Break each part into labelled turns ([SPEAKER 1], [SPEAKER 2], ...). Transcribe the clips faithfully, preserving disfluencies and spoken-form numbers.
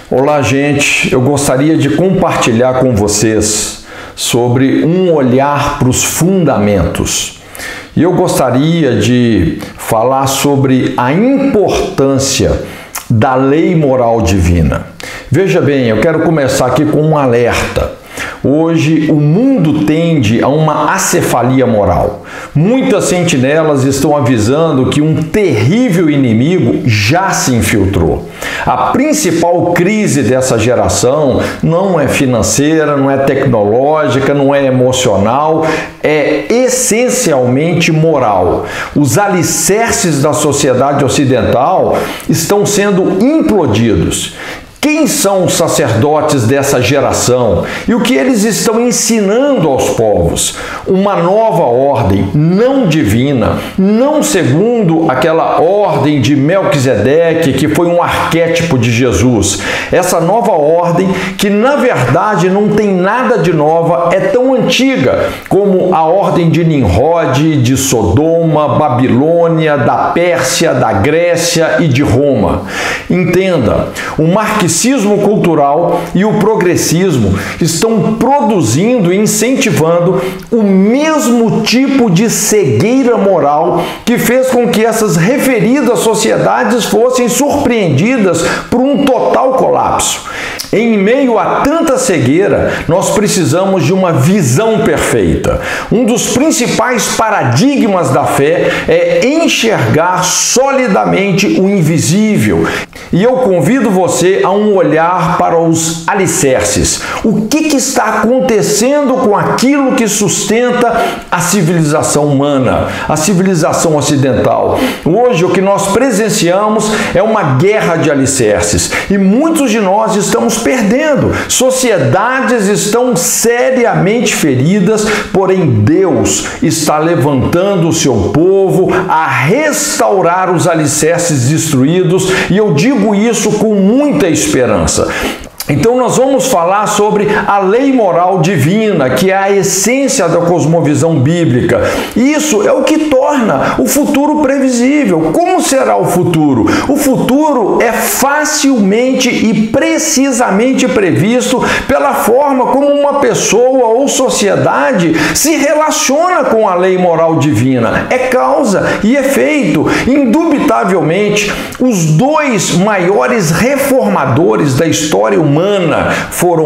[SPEAKER 1] Olá, gente. Eu gostaria de compartilhar com vocês sobre um olhar para os fundamentos. E eu gostaria de falar sobre a importância da lei moral divina. Veja bem, eu quero começar aqui com um alerta. Hoje o mundo tende a uma acefalia moral. Muitas sentinelas estão avisando que um terrível inimigo já se infiltrou. A principal crise dessa geração não é financeira, não é tecnológica, não é emocional, é essencialmente moral. Os alicerces da sociedade ocidental estão sendo implodidos. Quem são os sacerdotes dessa geração e o que eles estão ensinando aos povos? Uma nova ordem não divina, não segundo aquela ordem de Melquisedeque, que foi um arquétipo de Jesus. Essa nova ordem, que na verdade não tem nada de nova, é tão antiga como a ordem de Nimrod, de Sodoma, Babilônia, da Pérsia, da Grécia e de Roma. Entenda, o marxismo O marxismo cultural e o progressismo estão produzindo e incentivando o mesmo tipo de cegueira moral que fez com que essas referidas sociedades fossem surpreendidas por um total colapso. Em meio a tanta cegueira, nós precisamos de uma visão perfeita. Um dos principais paradigmas da fé é enxergar solidamente o invisível. E eu convido você a um olhar para os alicerces. O que, que está acontecendo com aquilo que sustenta a civilização humana, a civilização ocidental? Hoje, o que nós presenciamos é uma guerra de alicerces e muitos de nós estamos perdendo. Sociedades estão seriamente feridas, porém Deus está levantando o seu povo a restaurar os alicerces destruídos, e eu digo isso com muita esperança. Então nós vamos falar sobre a lei moral divina, que é a essência da cosmovisão bíblica. Isso é o que torna o futuro previsível. Como será o futuro? O futuro é facilmente e precisamente previsto pela forma como uma pessoa ou sociedade se relaciona com a lei moral divina. É causa e efeito. Indubitavelmente, os dois maiores reformadores da história humana foram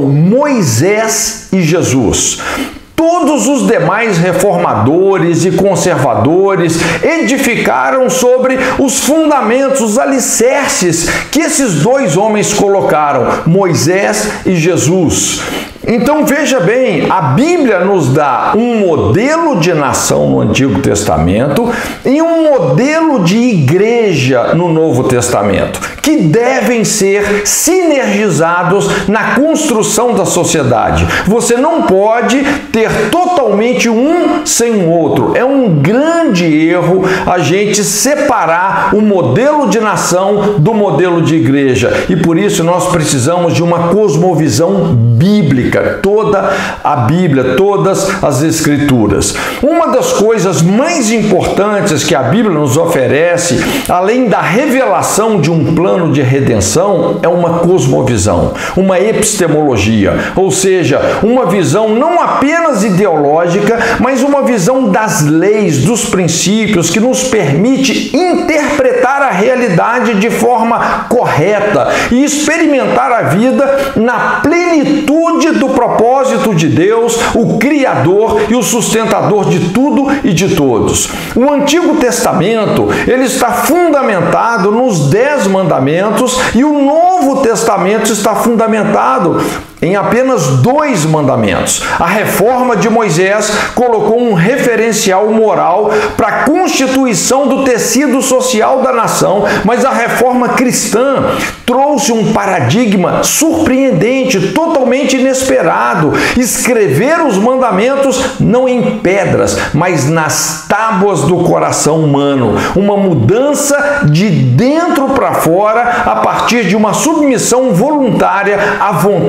[SPEAKER 1] Moisés e Jesus. Todos os demais reformadores e conservadores edificaram sobre os fundamentos, os alicerces que esses dois homens colocaram, Moisés e Jesus. Então veja bem, a Bíblia nos dá um modelo de nação no Antigo Testamento e um modelo de igreja no Novo Testamento, que devem ser sinergizados na construção da sociedade. Você não pode ter totalmente um sem o outro. É um grande erro a gente separar o modelo de nação do modelo de igreja. E por isso nós precisamos de uma cosmovisão bíblica. Toda a Bíblia, todas as Escrituras. Uma das coisas mais importantes que a Bíblia nos oferece, além da revelação de um plano de redenção, é uma cosmovisão, uma epistemologia, ou seja, uma visão não apenas ideológica, mas uma visão das leis, dos princípios, que nos permite interpretar a realidade de forma correta e experimentar a vida na plenitude do propósito de Deus, o Criador e o sustentador de tudo e de todos. O Antigo Testamento, ele está fundamentado nos Dez Mandamentos e o Novo Testamento está fundamentado em apenas dois mandamentos. A reforma de Moisés colocou um referencial moral para a constituição do tecido social da nação, mas a reforma cristã trouxe um paradigma surpreendente, totalmente inesperado. Escrever os mandamentos não em pedras, mas nas tábuas do coração humano. Uma mudança de dentro para fora a partir de uma submissão voluntária à vontade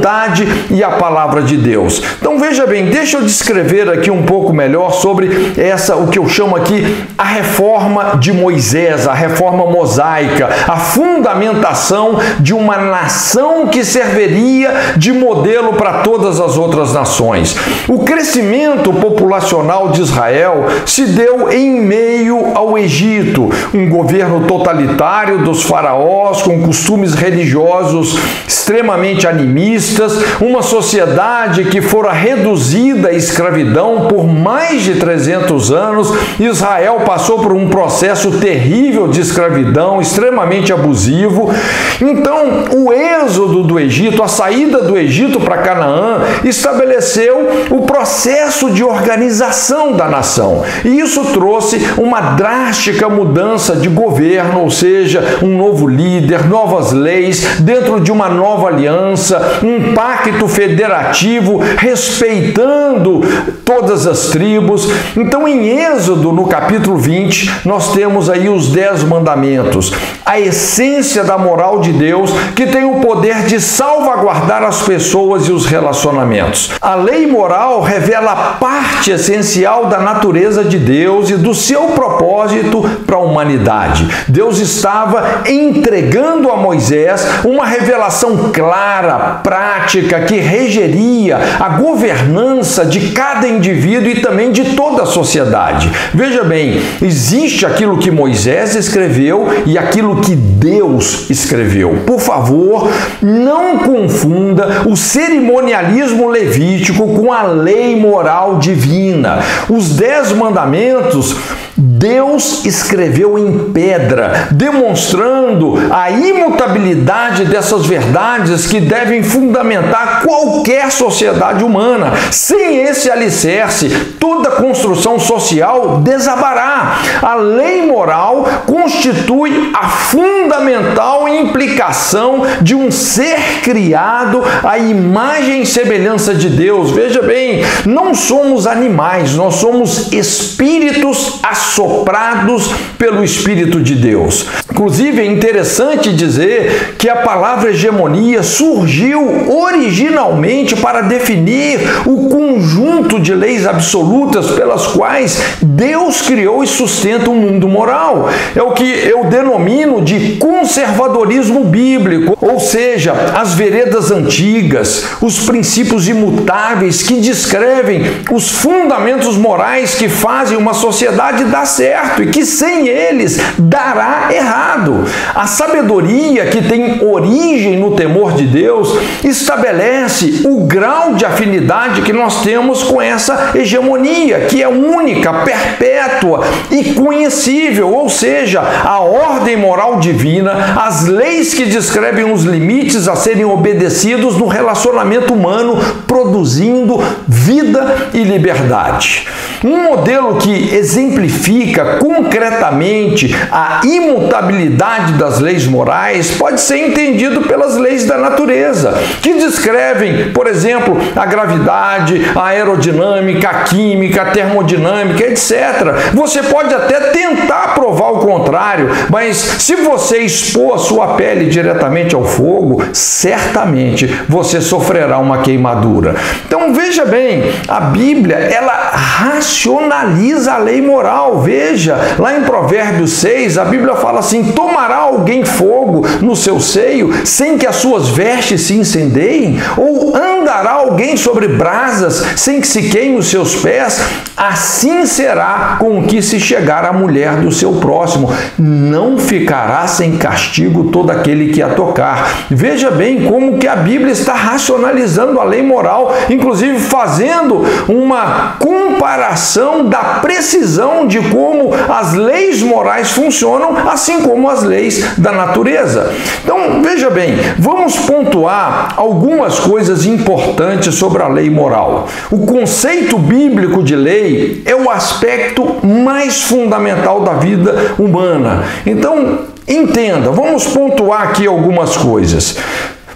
[SPEAKER 1] verdade e a palavra de Deus. Então veja bem, deixa eu descrever aqui um pouco melhor sobre essa, o que eu chamo aqui a reforma de Moisés, a reforma mosaica, a fundamentação de uma nação que serviria de modelo para todas as outras nações. O crescimento populacional de Israel se deu em meio ao Egito, um governo totalitário dos faraós com costumes religiosos extremamente animistas, uma sociedade que fora reduzida à escravidão por mais de trezentos anos. Israel passou por um processo terrível de escravidão, extremamente abusivo. Então, o êxodo do Egito, a saída do Egito para Canaã, estabeleceu o processo de organização da nação. E isso trouxe uma drástica mudança de governo, ou seja, um novo líder, novas leis, dentro de uma nova aliança, um pacto federativo respeitando todas as tribos. Então, em Êxodo, no capítulo vinte, nós temos aí os dez mandamentos, a essência da moral de Deus, que tem o poder de salvaguardar as pessoas e os relacionamentos. A lei moral revela a parte essencial da natureza de Deus e do seu propósito para a humanidade. Deus estava entregando a Moisés uma revelação clara, prática, que regeria a governança de cada indivíduo e também de toda a sociedade. Veja bem, existe aquilo que Moisés escreveu e aquilo que Deus escreveu. Por favor, não confunda o cerimonialismo levítico com a lei moral divina. Os dez mandamentos Deus escreveu em pedra, demonstrando a imutabilidade dessas verdades que devem fundamentar qualquer sociedade humana. Sem esse alicerce, toda construção social desabará. A lei moral constitui a fundamental implicação de um ser criado à imagem e semelhança de Deus. Veja bem, não somos animais, nós somos espíritos assoprados pelo Espírito de Deus. Inclusive, é interessante dizer que a palavra hegemonia surgiu originalmente para definir o conjunto de leis absolutas pelas quais Deus criou e sustenta o mundo moral. É o que eu denomino de conservadorismo bíblico, ou seja, as veredas antigas, os princípios imutáveis que descrevem os fundamentos morais que fazem uma sociedade dar certo e que sem eles dará errado. A sabedoria que tem origem no temor de Deus estabelece o grau de afinidade que nós temos com essa hegemonia, que é única, perpétua e conhecível, ou seja, a ordem moral divina, as leis que descrevem os limites a serem obedecidos no relacionamento humano, produzindo vida e liberdade. Um modelo que exemplifica concretamente a imutabilidade das leis morais pode ser entendido pelas leis da natureza, que descrevem, por exemplo, a gravidade, a aerodinâmica, a química, a termodinâmica, etcétera. Você pode até tentar provar o contrário, mas se você expor a sua pele diretamente ao fogo, certamente você sofrerá uma queimadura. Então veja bem, a Bíblia, ela racionaliza a lei moral. Veja, lá em Provérbios seis, a Bíblia fala assim: tomará alguém fogo no seu seio sem que as suas vestes se incendeiem? Ou andará alguém sobre brasas sem que se queime os seus pés? Assim será com o que se chegar à mulher do seu próximo. Não ficará sem castigo todo aquele que a tocar. Veja bem como que a Bíblia está racionalizando a lei moral, inclusive fazendo uma comparação da precisão de como as leis morais funcionam, assim como as leis da natureza. Então, veja bem, vamos pontuar algumas coisas importantes sobre a lei moral. O conceito bíblico de lei é o aspecto mais fundamental da vida humana. Então, entenda, vamos pontuar aqui algumas coisas.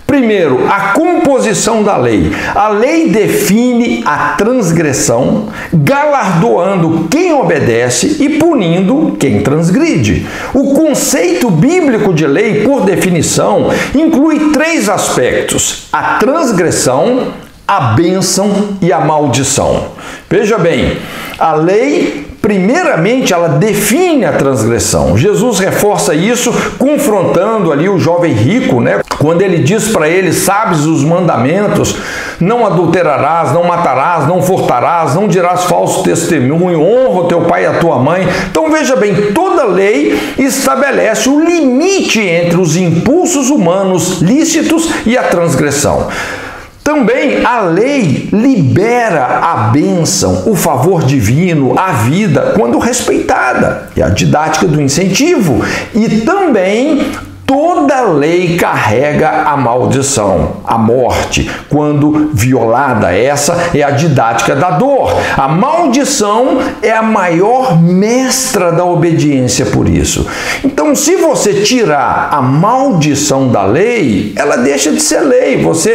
[SPEAKER 1] Primeiro, a composição da lei. A lei define a transgressão, galardoando quem obedece e punindo quem transgride. O conceito bíblico de lei, por definição, inclui três aspectos: a transgressão, a bênção e a maldição. Veja bem, a lei, primeiramente, ela define a transgressão. Jesus reforça isso confrontando ali o jovem rico, né? Quando ele diz para ele: sabes os mandamentos, não adulterarás, não matarás, não furtarás, não dirás falso testemunho, honra o teu pai e a tua mãe. Então veja bem, toda lei estabelece o limite entre os impulsos humanos lícitos e a transgressão. Também a lei libera a bênção, o favor divino, a vida, quando respeitada. É a didática do incentivo. E também toda lei carrega a maldição, a morte, quando violada. Essa é a didática da dor. A maldição é a maior mestra da obediência por isso. Então, se você tirar a maldição da lei, ela deixa de ser lei. Você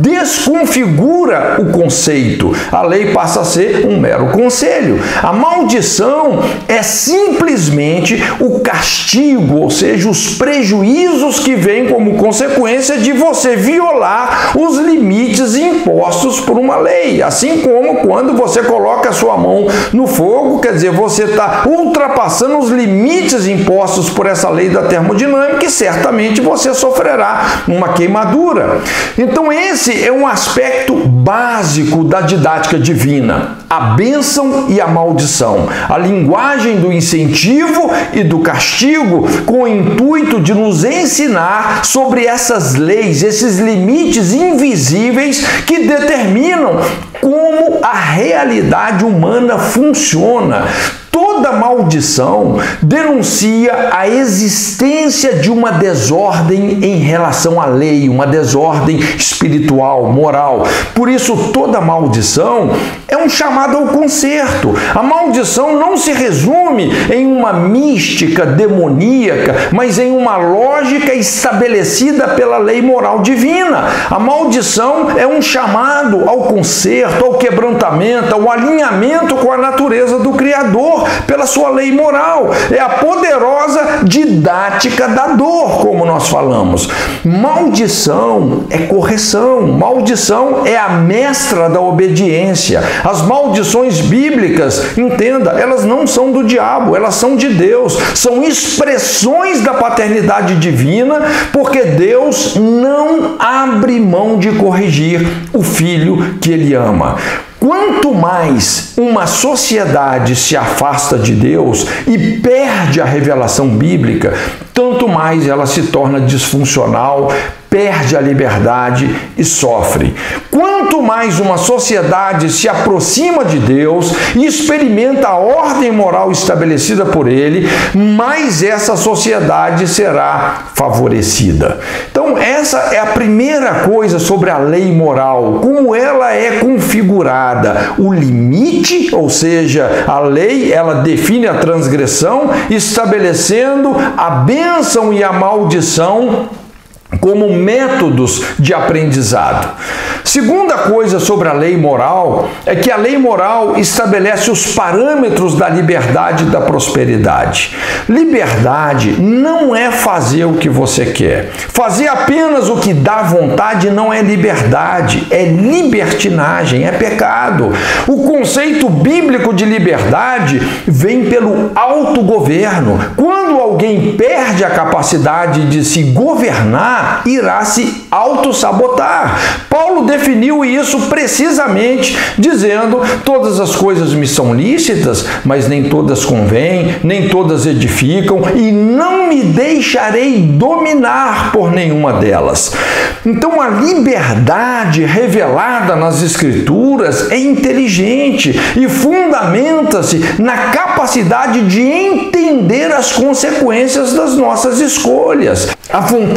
[SPEAKER 1] desconfigura o conceito. A lei passa a ser um mero conselho. A maldição é simplesmente o castigo, ou seja, os prejuízos que vêm como consequência de você violar os limites impostos por uma lei. Assim como quando você coloca a sua mão no fogo, quer dizer, você está ultrapassando os limites impostos por essa lei da termodinâmica e certamente você sofrerá uma queimadura. Então esse é um aspecto básico da didática divina: a bênção e a maldição, a linguagem do incentivo e do castigo, com o intuito de nos ensinar sobre essas leis, esses limites invisíveis que determinam como a realidade humana funciona. Toda maldição denuncia a existência de uma desordem em relação à lei, uma desordem espiritual, moral. Por isso, toda maldição é um chamado ao conserto. A maldição não se resume em uma mística demoníaca, mas em uma lógica estabelecida pela lei moral divina. A maldição é um chamado ao conserto, ao quebrantamento, ao alinhamento com a natureza do Criador, pela sua lei moral. É a poderosa didática da dor, como nós falamos. Maldição é correção, maldição é a mestra da obediência. As maldições bíblicas, entenda, elas não são do diabo, elas são de Deus, são expressões da paternidade divina, porque Deus não abre mão de corrigir o filho que ele ama. Quanto mais uma sociedade se afasta de Deus e perde a revelação bíblica, tanto mais ela se torna disfuncional, perde a liberdade e sofre. Quanto mais uma sociedade se aproxima de Deus e experimenta a ordem moral estabelecida por Ele, mais essa sociedade será favorecida. Então, essa é a primeira coisa sobre a lei moral, como ela é configurada. O limite, ou seja, a lei, ela define a transgressão, estabelecendo a bênção e a maldição como métodos de aprendizado. Segunda coisa sobre a lei moral é que a lei moral estabelece os parâmetros da liberdade e da prosperidade. Liberdade não é fazer o que você quer. Fazer apenas o que dá vontade não é liberdade, é libertinagem, é pecado. O conceito bíblico de liberdade vem pelo autogoverno. Quando alguém perde a capacidade de se governar, irá se autossabotar. Paulo definiu isso precisamente dizendo: todas as coisas me são lícitas, mas nem todas convêm, nem todas edificam, e não me deixarei dominar por nenhuma delas. Então a liberdade revelada nas Escrituras é inteligente e fundamenta-se na capacidade de entender as consequências das nossas escolhas. A vontade humana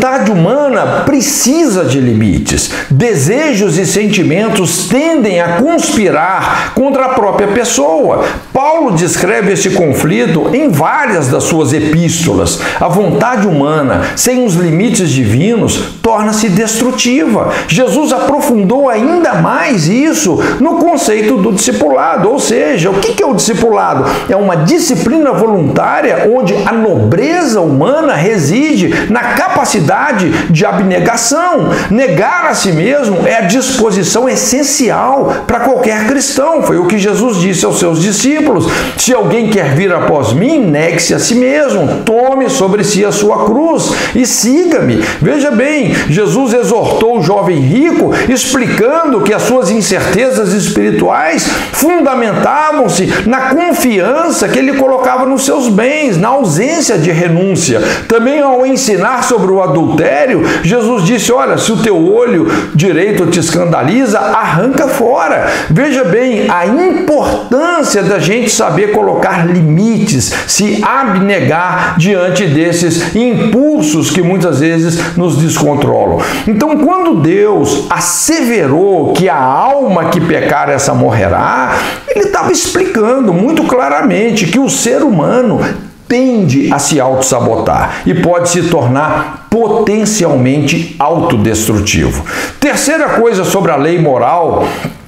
[SPEAKER 1] humana precisa de limites. Desejos e sentimentos tendem a conspirar contra a própria pessoa. Paulo descreve esse conflito em várias das suas epístolas. A vontade humana, sem os limites divinos, torna-se destrutiva. Jesus aprofundou ainda mais isso no conceito do discipulado. Ou seja, o que é o discipulado? É uma disciplina voluntária onde a nobreza humana reside na capacidade de abnegação. Negar a si mesmo é a disposição essencial para qualquer cristão. Foi o que Jesus disse aos seus discípulos. Se alguém quer vir após mim, negue-se a si mesmo, tome sobre si a sua cruz e siga-me. Veja bem, Jesus exortou o jovem rico, explicando que as suas incertezas espirituais fundamentavam-se na confiança que ele colocava nos seus bens, na ausência de renúncia. Também ao ensinar sobre o adultério, Jesus disse, olha, se o teu olho direito te escandaliza, arranca fora. Veja bem, a importância da gente saber colocar limites, se abnegar diante desses impulsos que muitas vezes nos descontrolam. Então, quando Deus asseverou que a alma que pecar essa morrerá, ele estava explicando muito claramente que o ser humano tende a se auto-sabotar e pode se tornar potencialmente autodestrutivo. Terceira coisa sobre a lei moral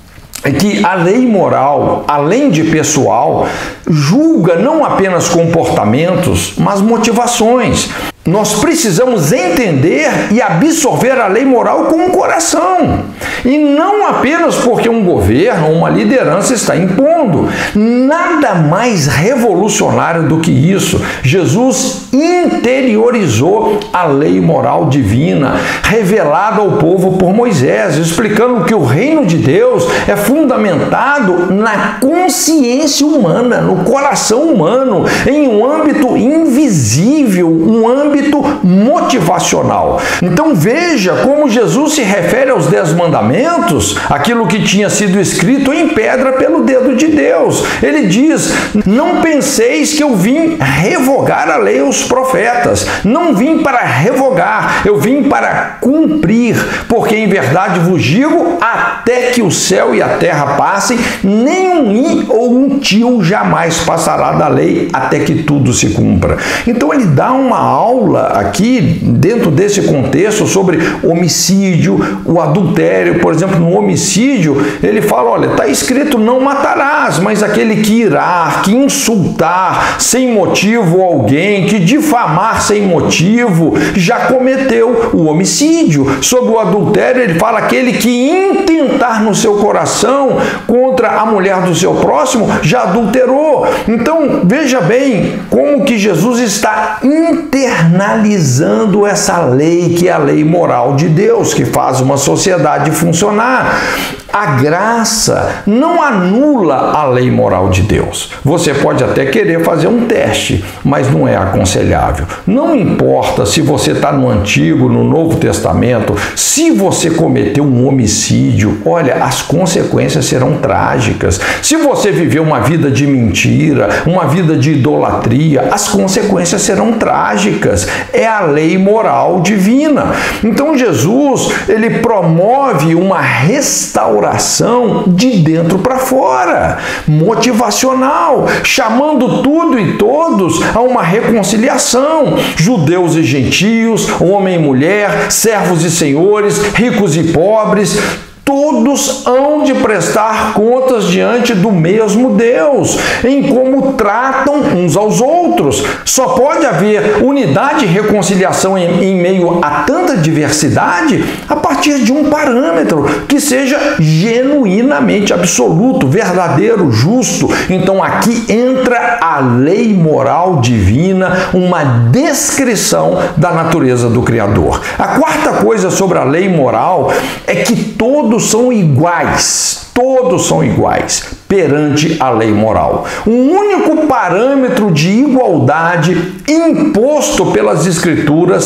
[SPEAKER 1] é que a lei moral, além de pessoal, julga não apenas comportamentos, mas motivações. Nós precisamos entender e absorver a lei moral com o coração. E não apenas porque um governo ou uma liderança está impondo. Nada mais revolucionário do que isso. Jesus interiorizou a lei moral divina, revelada ao povo por Moisés, explicando que o reino de Deus é fundamentado na consciência humana, no coração humano, em um âmbito invisível, um âmbito motivacional. Então veja como Jesus se refere aos dez mandamentos, aquilo que tinha sido escrito em pedra pelo dedo de Deus. Ele diz, não penseis que eu vim revogar a lei aos profetas. Não vim para revogar, eu vim para cumprir, porque em verdade vos digo, até que o céu e a terra passem, nem um i ou um tio jamais passará da lei, até que tudo se cumpra. Então ele dá uma aula aqui, dentro desse contexto, sobre homicídio, o adultério. Por exemplo, no homicídio, ele fala, olha, está escrito não matarás, mas aquele que irar, que insultar sem motivo alguém, que difamar sem motivo, já cometeu o homicídio. Sobre o adultério, ele fala aquele que intentar no seu coração contra a mulher do seu próximo, já adulterou. Então, veja bem como que Jesus está internalizando essa lei, que é a lei moral de Deus, que faz uma sociedade funcionar. A graça não anula a lei moral de Deus. Você pode até querer fazer um teste, mas não é aconselhável. Não importa se você está no Antigo, no Novo Testamento, se você cometeu um homicídio, olha, as consequências serão trágicas. Se você viveu uma vida de mentira, uma vida de idolatria, as consequências serão trágicas. É a lei moral divina. Então Jesus, ele promove uma restauração de dentro para fora, motivacional, chamando tudo e todos a uma reconciliação, judeus e gentios, homem e mulher, servos e senhores, ricos e pobres, todos hão de prestar contas diante do mesmo Deus, em como tratam uns aos outros. Só pode haver unidade e reconciliação em, em meio a tanta diversidade a partir de um parâmetro que seja genuinamente absoluto, verdadeiro, justo. Então aqui entra a lei moral divina, uma descrição da natureza do Criador. A quarta coisa sobre a lei moral é que todos são iguais, todos são iguais perante a lei moral. O único parâmetro de igualdade imposto pelas Escrituras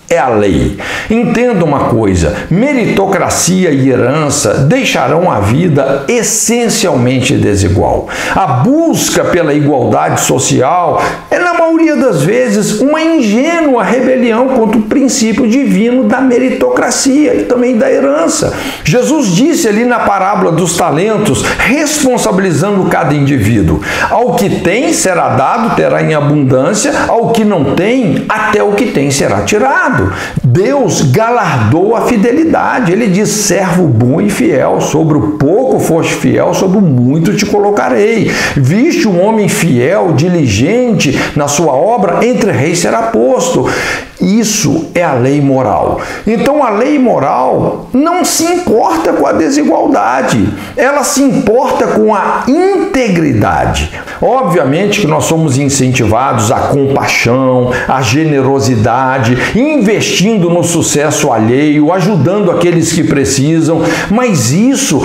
[SPEAKER 1] é a lei. Entenda uma coisa, meritocracia e herança deixarão a vida essencialmente desigual. A busca pela igualdade social é, na maioria das vezes, uma ingênua rebelião contra o princípio divino da meritocracia e também da herança. Jesus disse ali na parábola dos talentos, responsabilizando cada indivíduo: ao que tem será dado, terá em abundância, ao que não tem, até o que tem será tirado. Deus galardoa a fidelidade. Ele diz: servo bom e fiel, sobre o pouco foste fiel, sobre o muito te colocarei. Viste um homem fiel, diligente na sua obra, entre reis será posto. Isso é a lei moral. Então a lei moral não se importa com a desigualdade, ela se importa com a integridade. Obviamente que nós somos incentivados à compaixão, à generosidade, investindo no sucesso alheio, ajudando aqueles que precisam, mas isso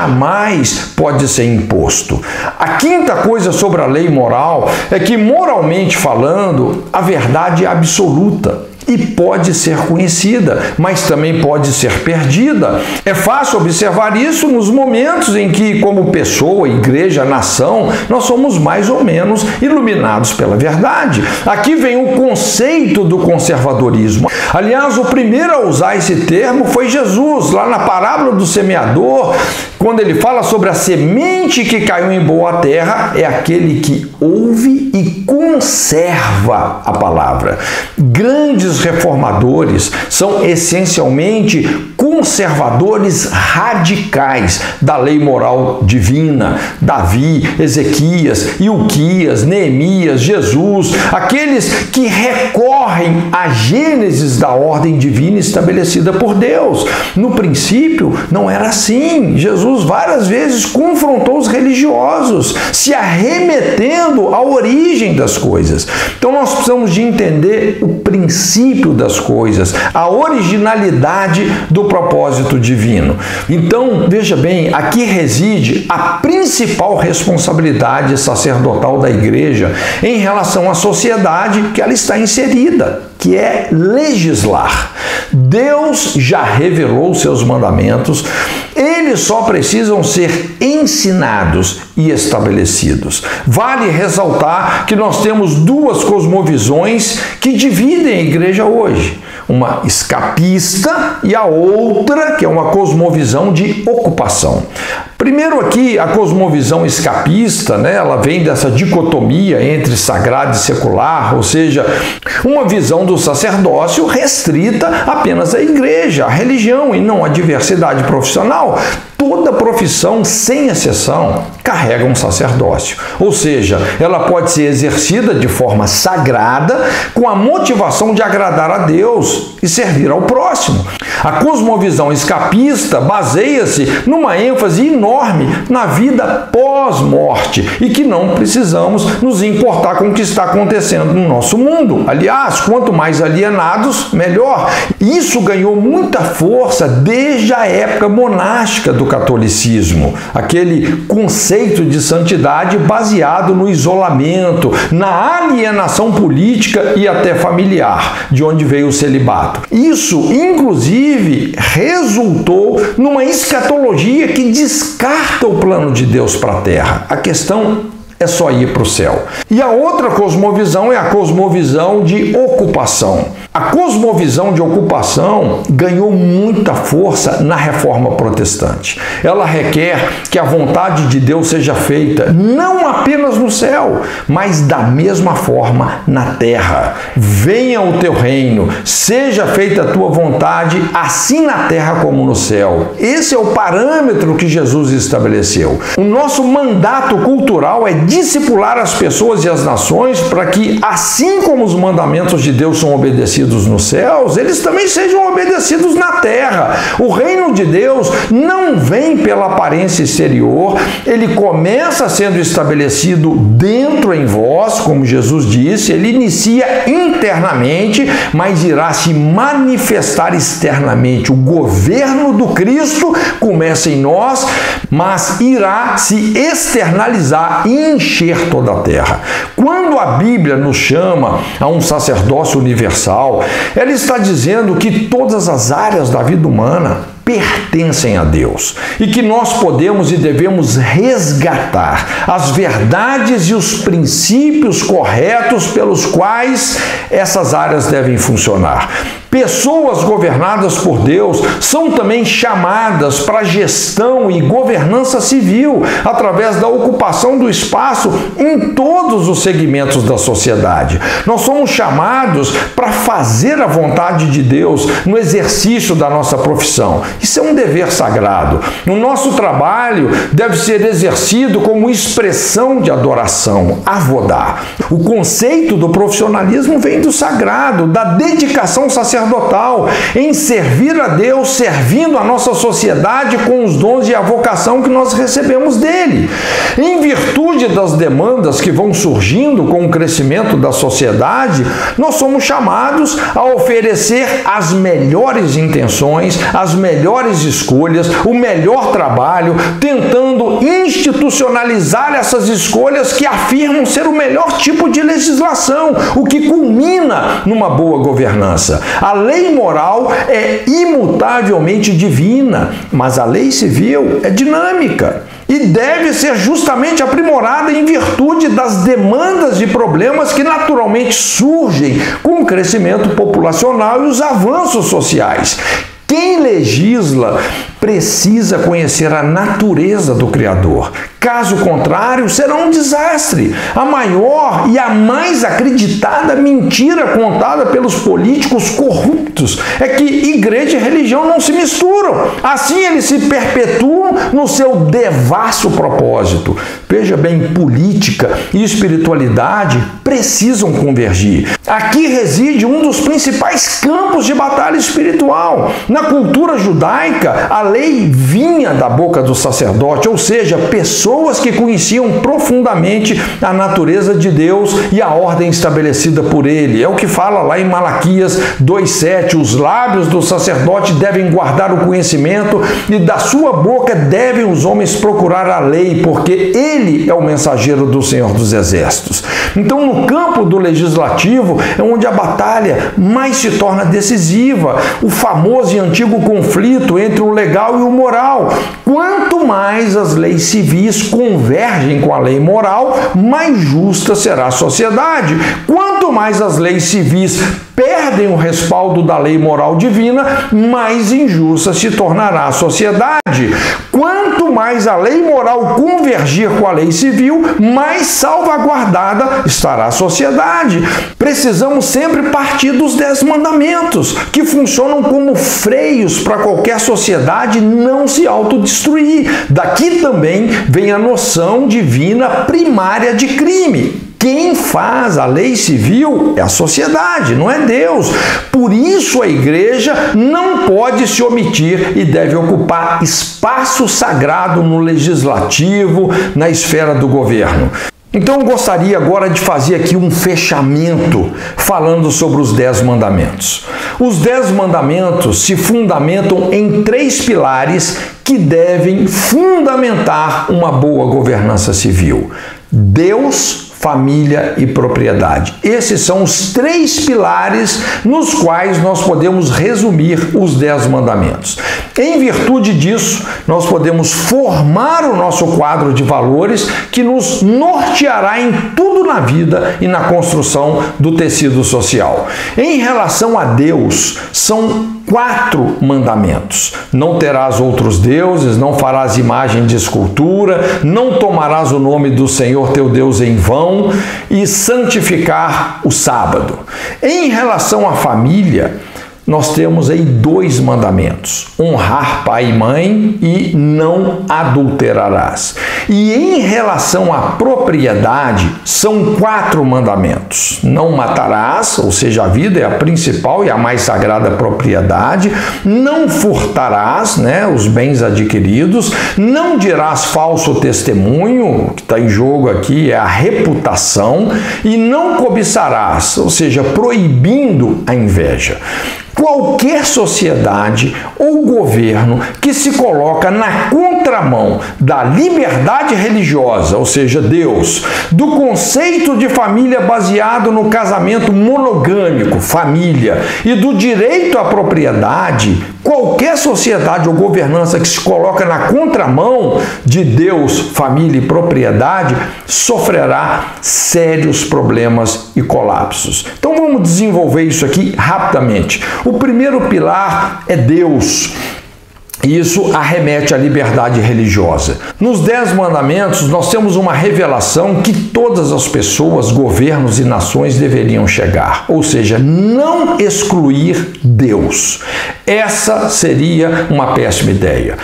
[SPEAKER 1] jamais pode ser imposto. A quinta coisa sobre a lei moral é que, moralmente falando, a verdade é absoluta e pode ser conhecida, mas também pode ser perdida. É fácil observar isso nos momentos em que, como pessoa, igreja, nação, nós somos mais ou menos iluminados pela verdade. Aqui vem o conceito do conservadorismo. Aliás, o primeiro a usar esse termo foi Jesus, lá na parábola do semeador, quando ele fala sobre a semente que caiu em boa terra, é aquele que ouve e conserva a palavra. Grandes reformadores são essencialmente conservadores radicais da lei moral divina. Davi, Ezequias, Ilquias, Neemias, Jesus, aqueles que recorrem à gênesis da ordem divina estabelecida por Deus. No princípio, não era assim. Jesus várias vezes confrontou os religiosos, se arremetendo à origem das coisas. Então nós precisamos de entender o princípio das coisas, a originalidade do propósito divino. Então, veja bem, aqui reside a principal responsabilidade sacerdotal da igreja em relação à sociedade que ela está inserida, que é legislar. Deus já revelou seus mandamentos, eles só precisam ser ensinados e estabelecidos. Vale ressaltar que nós temos duas cosmovisões que dividem a igreja hoje. Uma escapista e a outra que é uma cosmovisão de ocupação. Primeiro aqui, a cosmovisão escapista, né, ela vem dessa dicotomia entre sagrado e secular, ou seja, uma visão do sacerdócio restrita apenas à igreja, à religião e não à diversidade profissional. Toda profissão, sem exceção, carrega um sacerdócio. Ou seja, ela pode ser exercida de forma sagrada com a motivação de agradar a Deus e servir ao próximo. A cosmovisão escapista baseia-se numa ênfase enorme na vida pós-morte e que não precisamos nos importar com o que está acontecendo no nosso mundo. Aliás, quanto mais alienados, melhor. Isso ganhou muita força desde a época monástica do catolicismo, aquele conceito de santidade baseado no isolamento, na alienação política e até familiar, de onde veio o celibato. Isso, inclusive, resultou numa escatologia que descarta o plano de Deus para a Terra. A questão é só ir para o céu. E a outra cosmovisão é a cosmovisão de ocupação. A cosmovisão de ocupação ganhou muita força na Reforma Protestante. Ela requer que a vontade de Deus seja feita não apenas no céu, mas da mesma forma na terra. Venha o teu reino, seja feita a tua vontade, assim na terra como no céu. Esse é o parâmetro que Jesus estabeleceu. O nosso mandato cultural é discipular as pessoas e as nações para que, assim como os mandamentos de Deus são obedecidos nos céus, eles também sejam obedecidos na terra. O reino de Deus não vem pela aparência exterior, ele começa sendo estabelecido dentro em vós, como Jesus disse, ele inicia internamente, mas irá se manifestar externamente. O governo do Cristo começa em nós, mas irá se externalizar internamente encher toda a terra. Quando a Bíblia nos chama a um sacerdócio universal, ela está dizendo que todas as áreas da vida humana pertencem a Deus e que nós podemos e devemos resgatar as verdades e os princípios corretos pelos quais essas áreas devem funcionar. Pessoas governadas por Deus são também chamadas para gestão e governança civil através da ocupação do espaço em todos os segmentos da sociedade. Nós somos chamados para fazer a vontade de Deus no exercício da nossa profissão. Isso é um dever sagrado. O nosso trabalho deve ser exercido como expressão de adoração, avodá. O conceito do profissionalismo vem do sagrado, da dedicação sacerdotal, em servir a Deus, servindo a nossa sociedade com os dons e a vocação que nós recebemos dele. Em virtude das demandas que vão surgindo com o crescimento da sociedade, nós somos chamados a oferecer as melhores intenções, as melhores escolhas, o melhor trabalho, tentando institucionalizar essas escolhas que afirmam ser o melhor tipo de legislação, o que culmina numa boa governança. A lei moral é imutavelmente divina, mas a lei civil é dinâmica e deve ser justamente aprimorada em virtude das demandas e problemas que naturalmente surgem com o crescimento populacional e os avanços sociais. Quem legisla precisa conhecer a natureza do Criador. Caso contrário, será um desastre. A maior e a mais acreditada mentira contada pelos políticos corruptos é que igreja e religião não se misturam. Assim eles se perpetuam no seu devasso propósito. Veja bem, política e espiritualidade precisam convergir. Aqui reside um dos principais campos de batalha espiritual. Na cultura judaica, a lei vinha da boca do sacerdote, ou seja, pessoas que conheciam profundamente a natureza de Deus e a ordem estabelecida por ele. É o que fala lá em Malaquias dois sete, os lábios do sacerdote devem guardar o conhecimento e da sua boca devem os homens procurar a lei, porque ele é o mensageiro do Senhor dos Exércitos. Então, no campo do legislativo é onde a batalha mais se torna decisiva, o famoso e antigo conflito entre o legal e o moral. Quanto mais as leis civis convergem com a lei moral, mais justa será a sociedade. Quanto mais as leis civis perdem o respaldo da lei moral divina, mais injusta se tornará a sociedade. Quanto mais a lei moral convergir com a lei civil, mais salvaguardada estará a sociedade. Precisamos sempre partir dos dez mandamentos, que funcionam como freios para qualquer sociedade não se autodestruir. Daqui também vem a noção divina primária de crime. Quem faz a lei civil é a sociedade, não é Deus. Por isso a igreja não pode se omitir e deve ocupar espaço sagrado no legislativo, na esfera do governo. Então eu gostaria agora de fazer aqui um fechamento falando sobre os dez mandamentos. Os dez mandamentos se fundamentam em três pilares que devem fundamentar uma boa governança civil: Deus, família e propriedade. Esses são os três pilares nos quais nós podemos resumir os dez mandamentos. Em virtude disso, nós podemos formar o nosso quadro de valores que nos norteará em tudo na vida e na construção do tecido social. Em relação a Deus, são quatro mandamentos: não terás outros deuses, não farás imagem de escultura, não tomarás o nome do Senhor teu Deus em vão e santificar o sábado. Em relação à família, nós temos aí dois mandamentos: honrar pai e mãe e não adulterarás. E em relação à propriedade, são quatro mandamentos: não matarás, ou seja, a vida é a principal e a mais sagrada propriedade; não furtarás, né, os bens adquiridos; não dirás falso testemunho, o que está em jogo aqui é a reputação; e não cobiçarás, ou seja, proibindo a inveja. Qualquer sociedade ou governo que se coloca na contramão da liberdade religiosa, ou seja, Deus, do conceito de família baseado no casamento monogâmico, família, e do direito à propriedade, qualquer sociedade ou governança que se coloca na contramão de Deus, família e propriedade, sofrerá sérios problemas e colapsos. Então vamos desenvolver isso aqui rapidamente. O primeiro pilar é Deus. Isso arremete à liberdade religiosa. Nos Dez Mandamentos, nós temos uma revelação que todas as pessoas, governos e nações deveriam chegar, ou seja, não excluir Deus. Essa seria uma péssima ideia.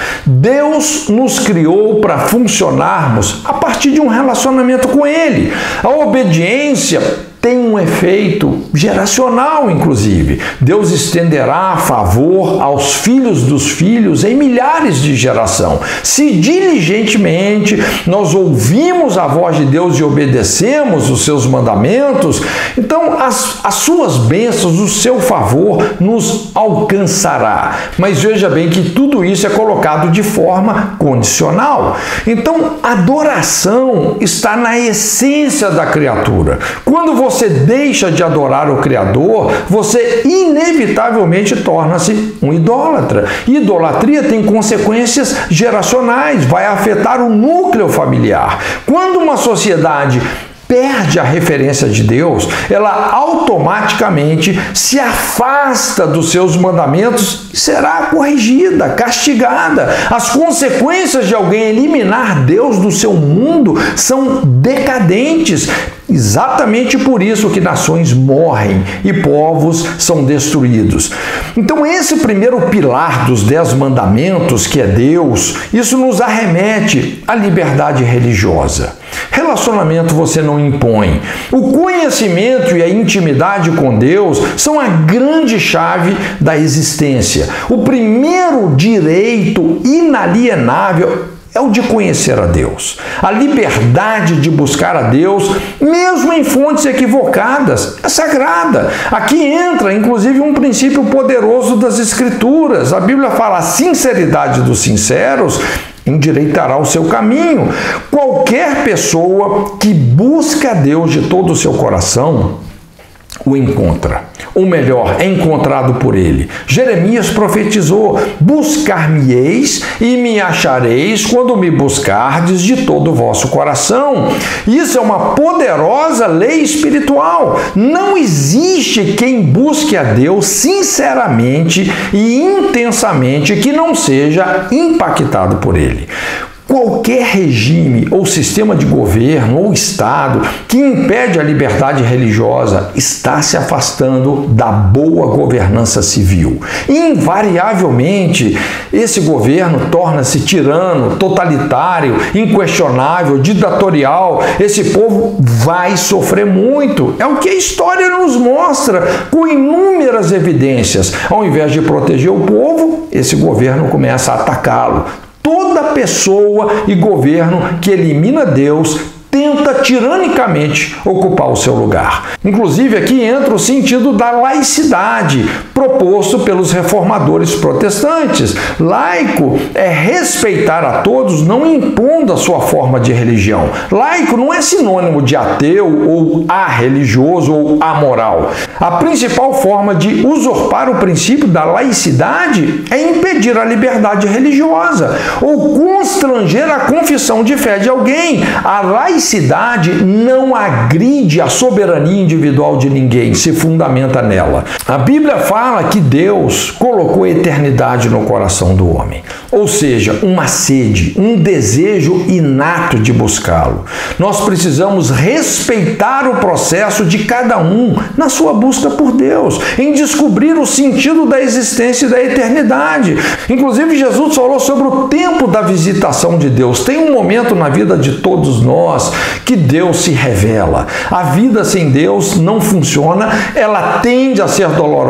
[SPEAKER 1] Deus nos criou para funcionarmos a partir de um relacionamento com Ele. A obediência tem um efeito geracional, inclusive. Deus estenderá a favor aos filhos dos filhos em milhares de geração. Se diligentemente nós ouvimos a voz de Deus e obedecemos os seus mandamentos, então as, as suas bênçãos, o seu favor nos alcançará. Mas veja bem que tudo isso é colocado de forma condicional. Então, adoração está na essência da criatura. Quando você você deixa de adorar o Criador, você inevitavelmente torna-se um idólatra. Idolatria tem consequências geracionais, vai afetar o núcleo familiar. Quando uma sociedade perde a referência de Deus, ela automaticamente se afasta dos seus mandamentos e será corrigida, castigada. As consequências de alguém eliminar Deus do seu mundo são decadentes. Exatamente por isso que nações morrem e povos são destruídos. Então esse primeiro pilar dos Dez Mandamentos, que é Deus, isso nos arremete à liberdade religiosa. Relacionamento você não impõe. O conhecimento e a intimidade com Deus são a grande chave da existência. O primeiro direito inalienável é o de conhecer a Deus. A liberdade de buscar a Deus, mesmo em fontes equivocadas, é sagrada. Aqui entra, inclusive, um princípio poderoso das Escrituras. A Bíblia fala: a sinceridade dos sinceros endireitará o seu caminho. Qualquer pessoa que busca a Deus de todo o seu coração o encontra. Ou melhor, é encontrado por ele. Jeremias profetizou: buscar-me-eis e me achareis quando me buscardes de todo o vosso coração. Isso é uma poderosa lei espiritual. Não existe quem busque a Deus sinceramente e intensamente que não seja impactado por ele. Qualquer regime ou sistema de governo ou Estado que impede a liberdade religiosa está se afastando da boa governança civil. Invariavelmente, esse governo torna-se tirano, totalitário, inquestionável, ditatorial. Esse povo vai sofrer muito. É o que a história nos mostra com inúmeras evidências. Ao invés de proteger o povo, esse governo começa a atacá-lo. Toda pessoa e governo que elimina Deus tenta tiranicamente ocupar o seu lugar. Inclusive, aqui entra o sentido da laicidade, proposto pelos reformadores protestantes. Laico é respeitar a todos, não impondo a sua forma de religião. Laico não é sinônimo de ateu ou arreligioso ou amoral. A principal forma de usurpar o princípio da laicidade é impedir a liberdade religiosa ou constranger a confissão de fé de alguém. A laicidade Laicidade não agride a soberania individual de ninguém, se fundamenta nela. A Bíblia fala que Deus colocou a eternidade no coração do homem, ou seja, uma sede, um desejo inato de buscá-lo. Nós precisamos respeitar o processo de cada um na sua busca por Deus, em descobrir o sentido da existência e da eternidade. Inclusive, Jesus falou sobre o tempo da visitação de Deus. Tem um momento na vida de todos nós que Deus se revela. A vida sem Deus não funciona, ela tende a ser dolorosa e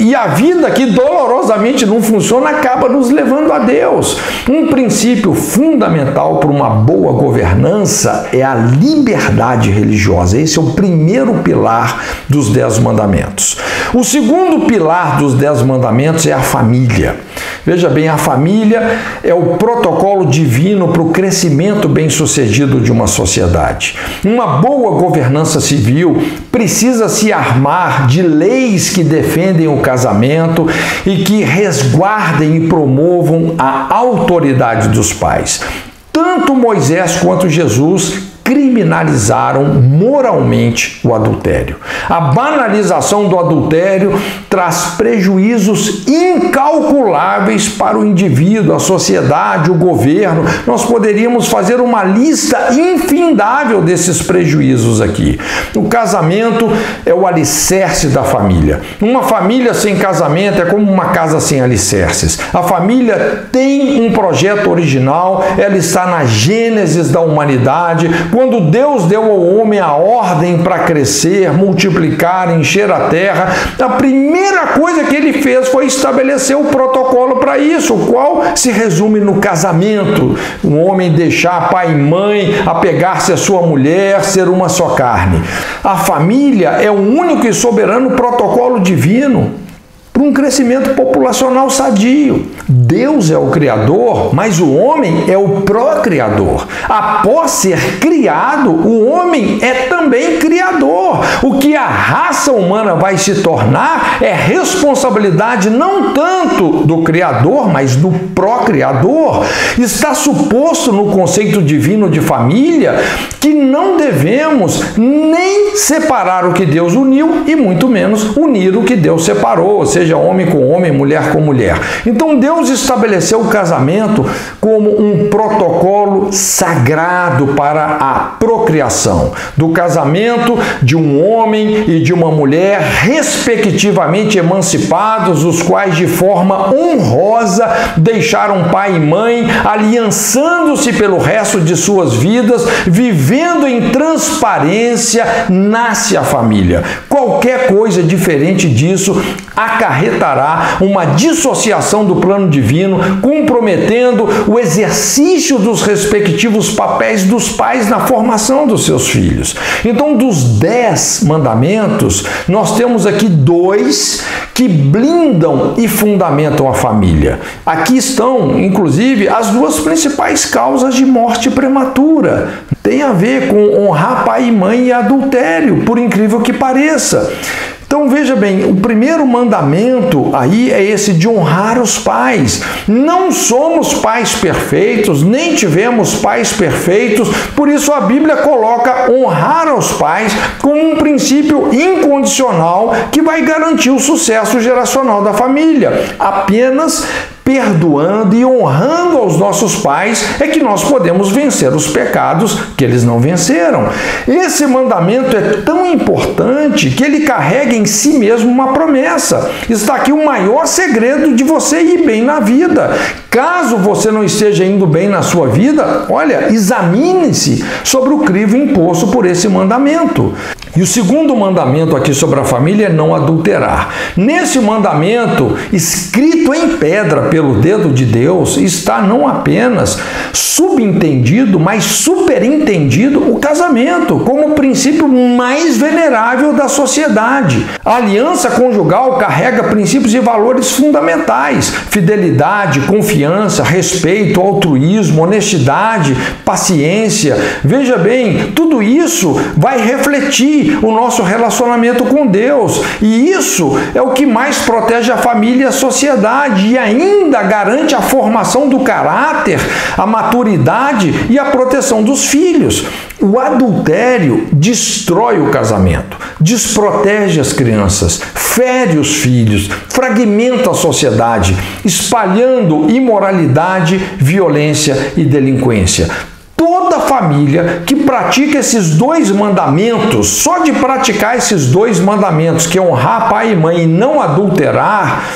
[SPEAKER 1] e a vida que dolorosamente não funciona acaba nos levando a Deus. Um princípio fundamental para uma boa governança é a liberdade religiosa. Esse é o primeiro pilar dos Dez Mandamentos. O segundo pilar dos Dez Mandamentos é a família. Veja bem, a família é o protocolo divino para o crescimento bem-sucedido de uma sociedade. Uma boa governança civil precisa se armar de leis que defendem o casamento e que resguardem e promovam a autoridade dos pais. Tanto Moisés quanto Jesus criminalizaram moralmente o adultério. A banalização do adultério traz prejuízos incalculáveis para o indivíduo, a sociedade, o governo. Nós poderíamos fazer uma lista infindável desses prejuízos aqui. O casamento é o alicerce da família. Uma família sem casamento é como uma casa sem alicerces. A família tem um projeto original, ela está na gênese da humanidade. Quando Deus deu ao homem a ordem para crescer, multiplicar, encher a terra, a primeira coisa que ele fez foi estabelecer o protocolo para isso, o qual se resume no casamento. O homem deixar pai e mãe, apegar-se à sua mulher, ser uma só carne. A família é o único e soberano protocolo divino para um crescimento populacional sadio. Deus é o Criador, mas o homem é o procriador. Após ser criado, o homem é também criador. O que a raça humana vai se tornar é responsabilidade não tanto do Criador, mas do procriador. Está suposto no conceito divino de família que não devemos nem separar o que Deus uniu e muito menos unir o que Deus separou, ou seja, homem com homem, mulher com mulher. Então Deus estabeleceu o casamento como um protocolo sagrado para a procriação. Do casamento de um homem e de uma mulher, respectivamente emancipados, os quais de forma honrosa deixaram pai e mãe, aliançando-se pelo resto de suas vidas, vivendo em transparência, nasce a família. Qualquer coisa diferente disso acarretará uma dissociação do plano divino, comprometendo o exercício dos respectivos papéis dos pais na formação dos seus filhos. Então, dos dez mandamentos, nós temos aqui dois que blindam e fundamentam a família. Aqui estão, inclusive, as duas principais causas de morte prematura. Tem a ver com honrar pai e mãe e adultério, por incrível que pareça. Então veja bem, o primeiro mandamento aí é esse de honrar os pais. Não somos pais perfeitos, nem tivemos pais perfeitos, por isso a Bíblia coloca honrar aos pais como um princípio incondicional que vai garantir o sucesso geracional da família. Apenas perdoando e honrando aos nossos pais é que nós podemos vencer os pecados que eles não venceram. Esse mandamento é tão importante que ele carrega em si mesmo uma promessa. Está aqui o maior segredo de você ir bem na vida. Caso você não esteja indo bem na sua vida, olha, examine-se sobre o crivo imposto por esse mandamento. E o segundo mandamento aqui sobre a família é não adulterar. Nesse mandamento, escrito em pedra pelo dedo de Deus, está não apenas subentendido, mas superintendido o casamento, como o princípio mais venerável da sociedade. A aliança conjugal carrega princípios e valores fundamentais: fidelidade, confiança, respeito, altruísmo, honestidade, paciência. Veja bem, tudo isso vai refletir o nosso relacionamento com Deus, e isso é o que mais protege a família e a sociedade e ainda garante a formação do caráter, a maturidade e a proteção dos filhos. O adultério destrói o casamento, desprotege as crianças, fere os filhos, fragmenta a sociedade, espalhando imoralidade, violência e delinquência. Toda família que pratica esses dois mandamentos, só de praticar esses dois mandamentos, que é honrar pai e mãe e não adulterar,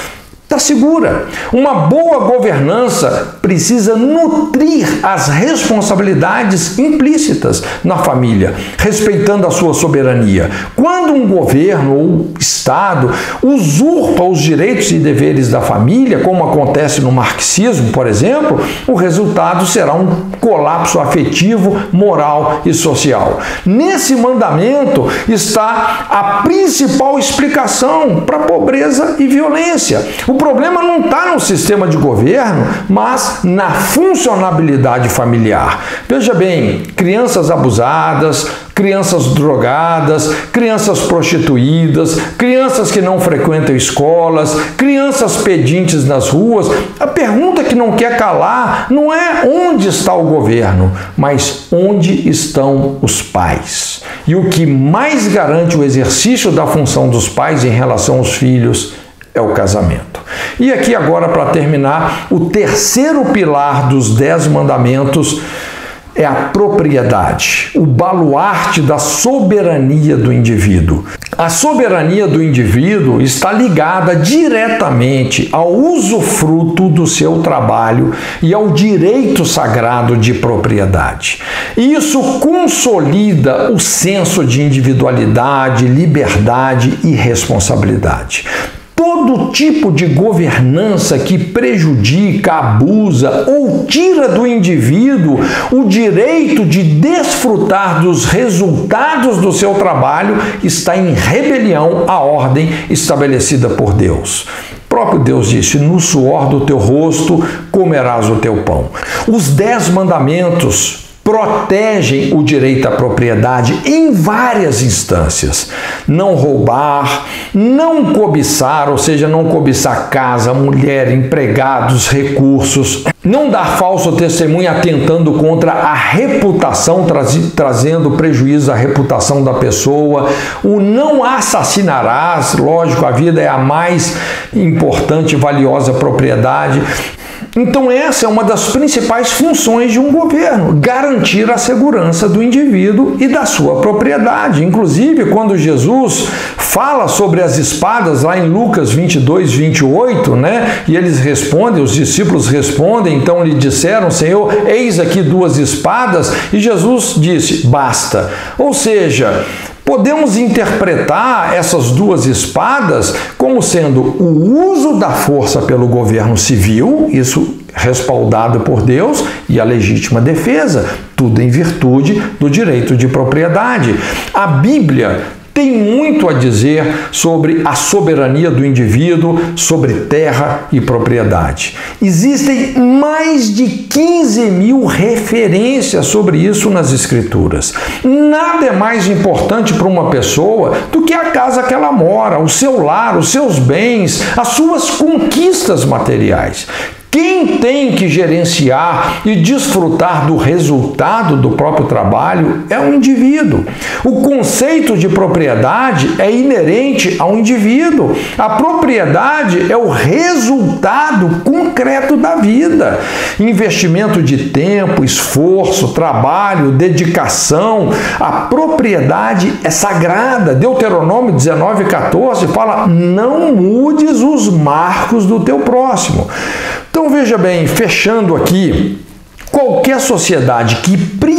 [SPEAKER 1] está segura. Uma boa governança precisa nutrir as responsabilidades implícitas na família, respeitando a sua soberania. Quando um governo ou Estado usurpa os direitos e deveres da família, como acontece no marxismo, por exemplo, o resultado será um colapso afetivo, moral e social. Nesse mandamento está a principal explicação para a pobreza e violência. O problema não está no sistema de governo, mas na funcionabilidade familiar. Veja bem, crianças abusadas, crianças drogadas, crianças prostituídas, crianças que não frequentam escolas, crianças pedintes nas ruas. A pergunta que não quer calar não é onde está o governo, mas onde estão os pais. E o que mais garante o exercício da função dos pais em relação aos filhos é o casamento. E aqui agora, para terminar, o terceiro pilar dos dez mandamentos é a propriedade, o baluarte da soberania do indivíduo. A soberania do indivíduo está ligada diretamente ao usufruto do seu trabalho e ao direito sagrado de propriedade. Isso consolida o senso de individualidade, liberdade e responsabilidade. Todo tipo de governança que prejudica, abusa ou tira do indivíduo o direito de desfrutar dos resultados do seu trabalho está em rebelião à ordem estabelecida por Deus. O próprio Deus disse: no suor do teu rosto comerás o teu pão. Os dez mandamentos protegem o direito à propriedade em várias instâncias. Não roubar, não cobiçar, ou seja, não cobiçar casa, mulher, empregados, recursos, não dar falso testemunho atentando contra a reputação, trazendo prejuízo à reputação da pessoa, o não assassinarás, lógico, a vida é a mais importante e valiosa propriedade. Então essa é uma das principais funções de um governo, garantir a segurança do indivíduo e da sua propriedade. Inclusive, quando Jesus fala sobre as espadas, lá em Lucas vinte e dois, vinte e oito, né? E eles respondem, os discípulos respondem, então lhe disseram: Senhor, eis aqui duas espadas, e Jesus disse: basta. Ou seja, podemos interpretar essas duas espadas como sendo o uso da força pelo governo civil, isso respaldado por Deus, e a legítima defesa, tudo em virtude do direito de propriedade. A Bíblia tem muito a dizer sobre a soberania do indivíduo, sobre terra e propriedade. Existem mais de quinze mil referências sobre isso nas Escrituras. Nada é mais importante para uma pessoa do que a casa que ela mora, o seu lar, os seus bens, as suas conquistas materiais. Quem tem que gerenciar e desfrutar do resultado do próprio trabalho é o indivíduo. O conceito de propriedade é inerente ao indivíduo. A propriedade é o resultado concreto da vida. Investimento de tempo, esforço, trabalho, dedicação. A propriedade é sagrada. Deuteronômio dezenove, quatorze fala: não mudes os marcos do teu próximo. Então veja bem, fechando aqui, qualquer sociedade que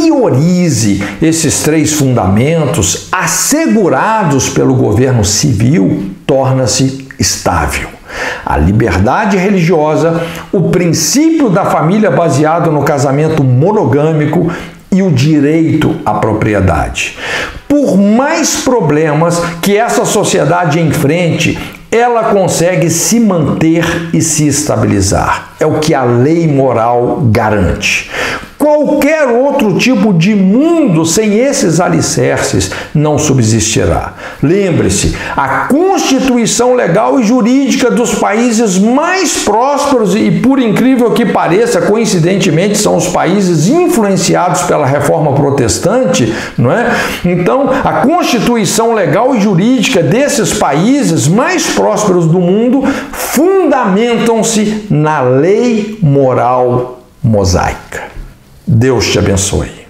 [SPEAKER 1] priorize esses três fundamentos assegurados pelo governo civil torna-se estável. A liberdade religiosa, o princípio da família baseado no casamento monogâmico e o direito à propriedade. Por mais problemas que essa sociedade enfrente, ela consegue se manter e se estabilizar. É o que a lei moral garante. Qualquer outro tipo de mundo sem esses alicerces não subsistirá. Lembre-se, a constituição legal e jurídica dos países mais prósperos e, por incrível que pareça, coincidentemente, são os países influenciados pela reforma protestante, não é? Então, a constituição legal e jurídica desses países mais prósperos do mundo fundamentam-se na lei moral mosaica. Deus te abençoe.